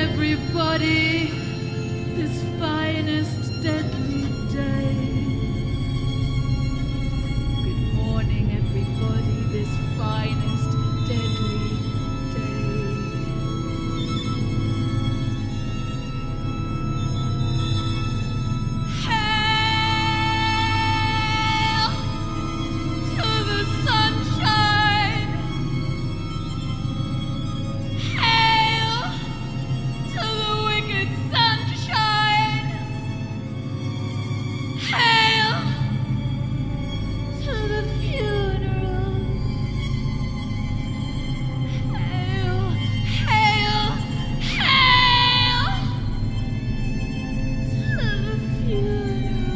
everybody this finest deadly day. Good morning, everybody, this finest deadly day. Hail to the sunshine. Hail to the wicked sunshine. Hail to the funeral. Hail, hail, hail to the funeral.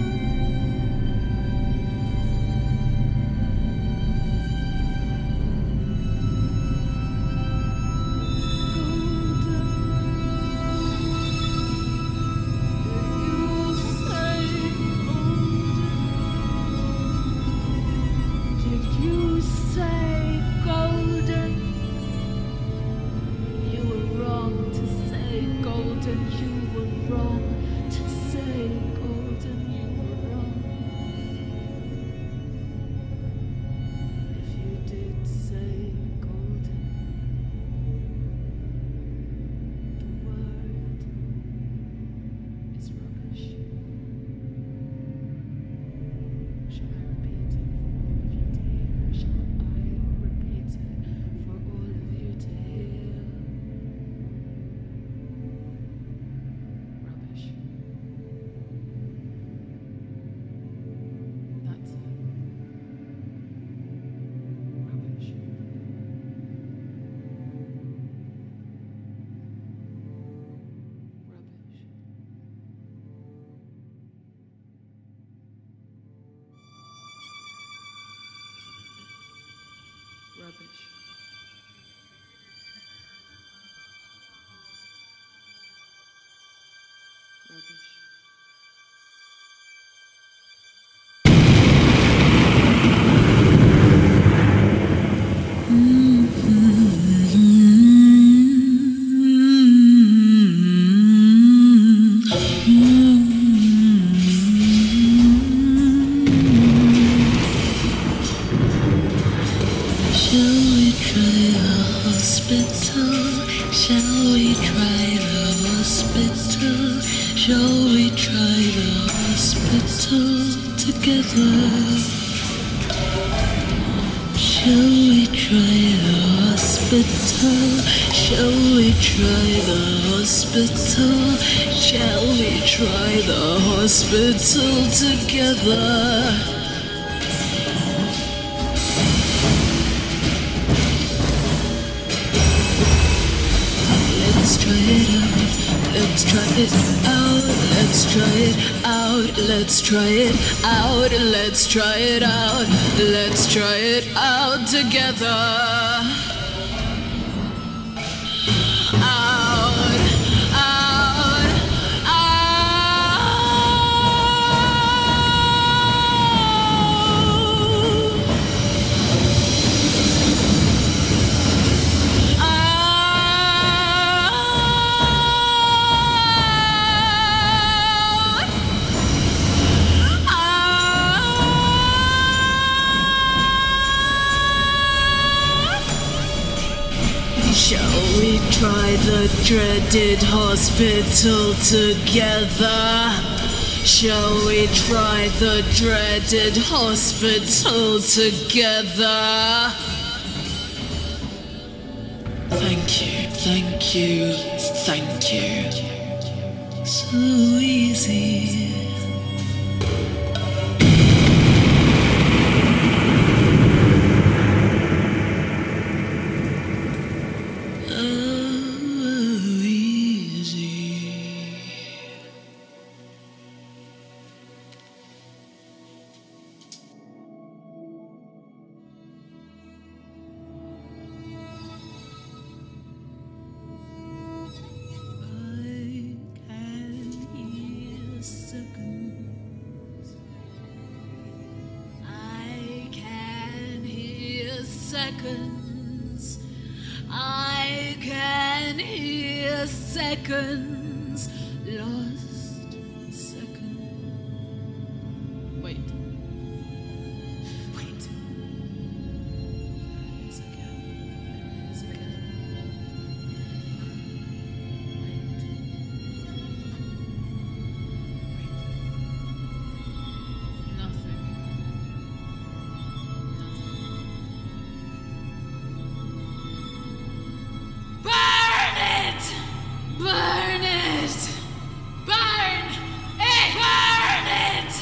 Did you say golden? You were wrong to say golden. You were wrong to say golden. You were wrong. If you did say golden, the word is rubbish. Shall I repeat it for all of you to hear? Shall I repeat it for all of you to hear? Rubbish. That's it. Rubbish. Rubbish. Rubbish. Rubbish. Shall we try the hospital? Shall we try the hospital? Shall we try the hospital together? Shall we try the hospital? Shall we try the hospital? Shall we try the hospital together? Let's try it out, let's try it out, let's try it out, let's try it out, let's try it out, let's try it out together. Out, out, Shall we try the dreaded hospital together? Shall we try the dreaded hospital together? Thank you, thank you, thank you. So easy. seconds. I can hear seconds, lost seconds. Wait. Wait. There it is again. There it is again. Wait. Nothing. Burn it! Burn it! Burn it! Burn it!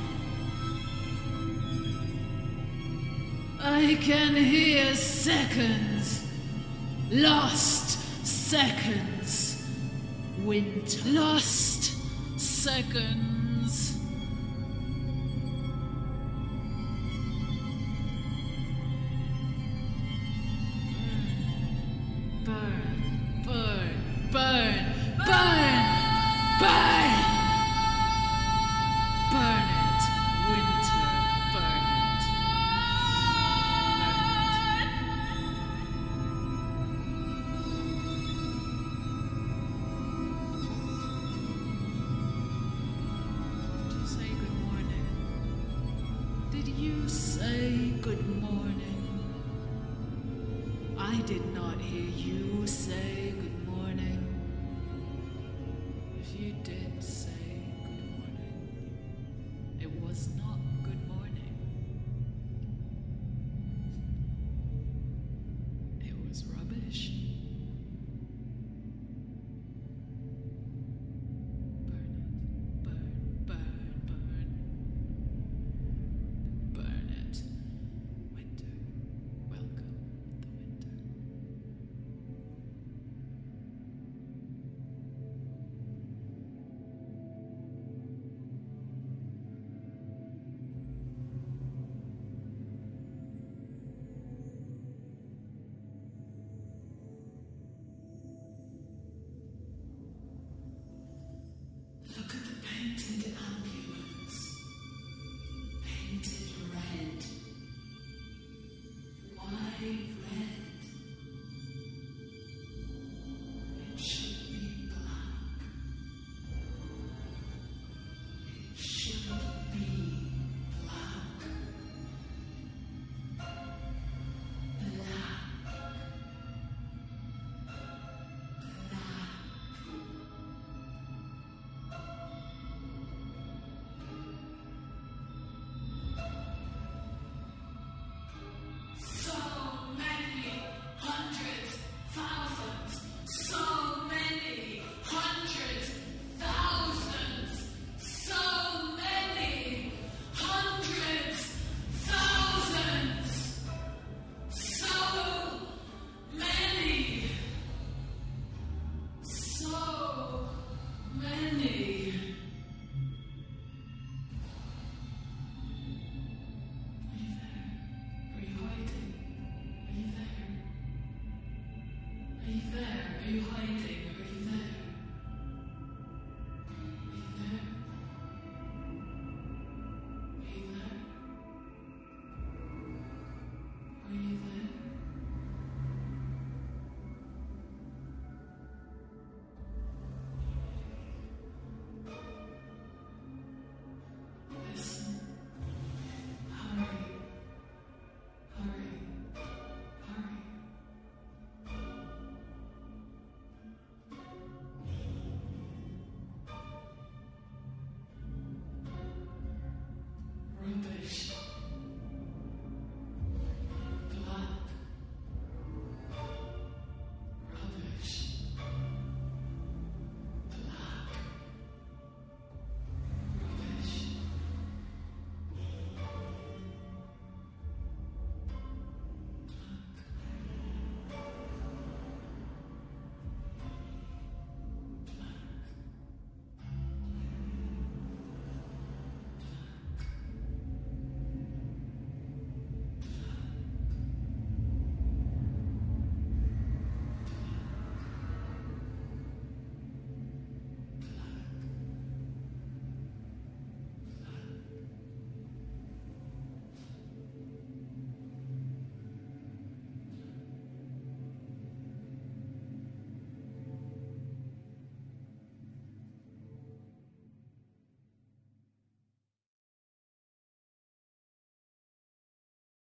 I can hear seconds. Lost seconds. Winter. Lost seconds. Burn, burn, burn, burn, burn! Burn it, winter, burn it. Did you say good morning? Did you say good morning? I did not hear you say good morning. If you did say good morning, it was not good morning. It was rubbish. Burn it. Burn, burn, burn. Burn it. Winter. Welcome the winter. Look at the painted ambulance. Painted red. Why red? It should be black. It should be black. So many hundreds, thousands. So many hundreds, thousands. So many hundreds, thousands. So many. So many. Are you hiding? Are you there? Are you there? Are you hiding?